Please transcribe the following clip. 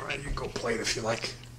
You can go play it if you like.